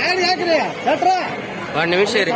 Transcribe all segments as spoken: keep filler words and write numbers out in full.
ಒಂದು ನಿಮಿಷ ರೀ.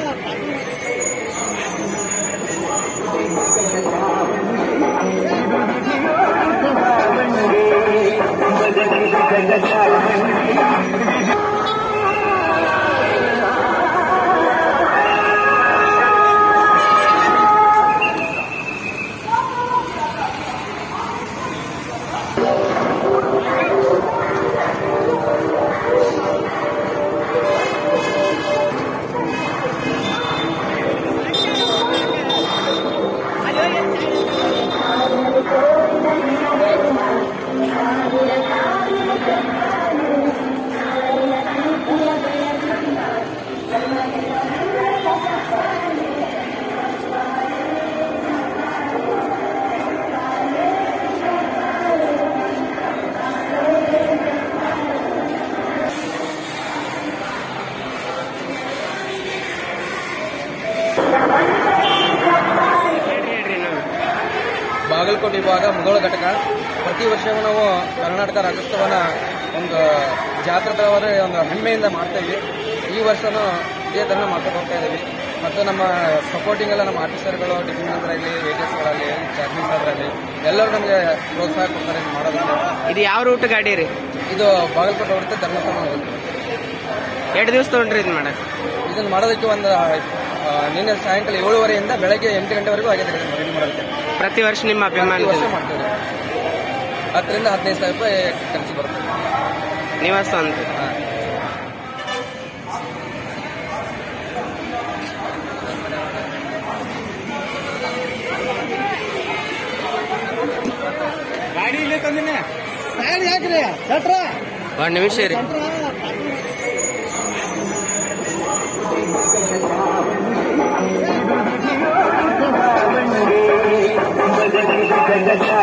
ಬಾಗಲಕೋಟೆ ವಿಭಾಗ ಮುಧೋಳ ಘಟಕ ಪ್ರತಿ ವರ್ಷವೂ ನಾವು ಕರ್ನಾಟಕ ರಾಜ್ಯೋತ್ಸವನ ಒಂದು ಜಾಗೃತವಾದ ಒಂದು ಹೆಮ್ಮೆಯಿಂದ ಮಾಡ್ತಾ ಇದ್ವಿ. ಈ ವರ್ಷನೂ ಇದೇ ಥರ ಮಾಡ್ಕೊಂಡು ಹೋಗ್ತಾ ಇದ್ದೀವಿ. ಮತ್ತು ನಮ್ಮ ಸಪೋರ್ಟಿಂಗ್ ಎಲ್ಲ ನಮ್ಮ ಆಫೀಸರ್ಗಳು ಡಿಪಾರ್ಟ್ಮೆಂಟ್ಗಳಲ್ಲಿ ವೇಟರ್ಸ್ಗಳಲ್ಲಿ ಚಾರ್ಜಿಂಗ್ ಸಾರ್ಗಳಲ್ಲಿ ಎಲ್ಲರೂ ನಮಗೆ ಪ್ರೋತ್ಸಾಹ ಕೊಡ್ತಾರೆ ಮಾಡೋದಕ್ಕೆ. ಇದು ಯಾವ ರೂಟ್ ಗಾಡಿ ರೀ? ಇದು ಬಾಗಲಕೋಟೆ ಹೊರತು ಧರ್ಮಸ್ಥಳ ಹೋಗುತ್ತೆ. ಎರಡು ದಿವಸ ತೊಗೊಂಡ್ರಿ ಇದು ಮಾಡಕ್ಕೆ? ಇದನ್ನು ಮಾಡೋದಕ್ಕೆ ಒಂದು ನಿನ್ನೆ ಸಾಯಂಕಾಲ ಏಳುವರೆಯಿಂದ ಬೆಳಗ್ಗೆ ಎಂಟು ಗಂಟೆವರೆಗೂ ಆಗಿದೆ ರೆಡಿ ಮಾಡೋದಕ್ಕೆ. ಪ್ರತಿ ವರ್ಷ ನಿಮ್ಮ ಅಭಿಮಾನ ವರ್ಷ ಮಾಡ್ತೀವಿ. ಹತ್ತರಿಂದ ಹದಿನೈದು ಸಾವಿರ ರೂಪಾಯಿ ಖರ್ಚು ಬರುತ್ತೆ. ನಿವಾಸ ಅಂತ ಗಾಡಿ ಇಲ್ಲೇ ತಂದಿನ ಒಂದು ನಿಮಿಷ ರೀ. Jai